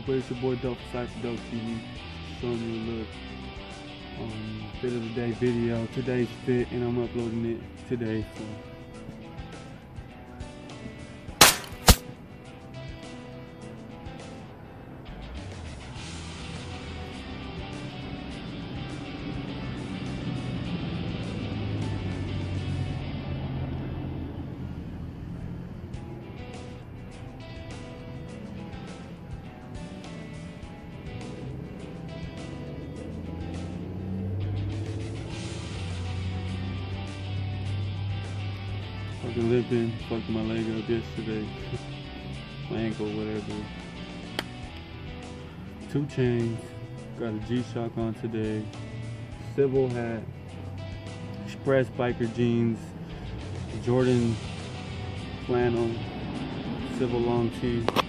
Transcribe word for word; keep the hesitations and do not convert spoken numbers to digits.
but it's your boy Dope Cypher Dope T V, showing you a little um, fit of the day video. Today's fit, and I'm uploading it today. So. Fucking limping, fucked my leg up yesterday. My ankle, whatever. Two chains, got a G-Shock on today. Civil hat, Express biker jeans, Jordan flannel, Civil long tee.